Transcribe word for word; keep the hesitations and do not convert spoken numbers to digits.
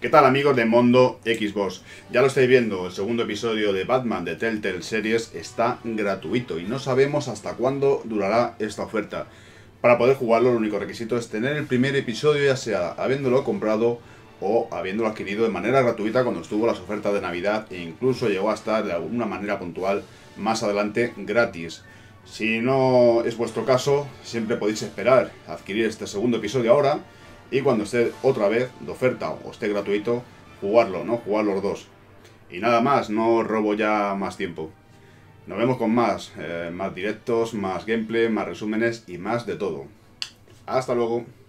¿Qué tal, amigos de Mundo Xbox? Ya lo estáis viendo, el segundo episodio de Batman de Telltale Series está gratuito y no sabemos hasta cuándo durará esta oferta. Para poder jugarlo, el único requisito es tener el primer episodio, ya sea habiéndolo comprado o habiéndolo adquirido de manera gratuita cuando estuvo las ofertas de Navidad e incluso llegó a estar de alguna manera puntual más adelante gratis. Si no es vuestro caso, siempre podéis esperar a adquirir este segundo episodio ahora y cuando esté otra vez de oferta o esté gratuito, jugarlo, ¿no? Jugar los dos. Y nada más, no os robo ya más tiempo. Nos vemos con más, eh, más directos, más gameplay, más resúmenes y más de todo. Hasta luego.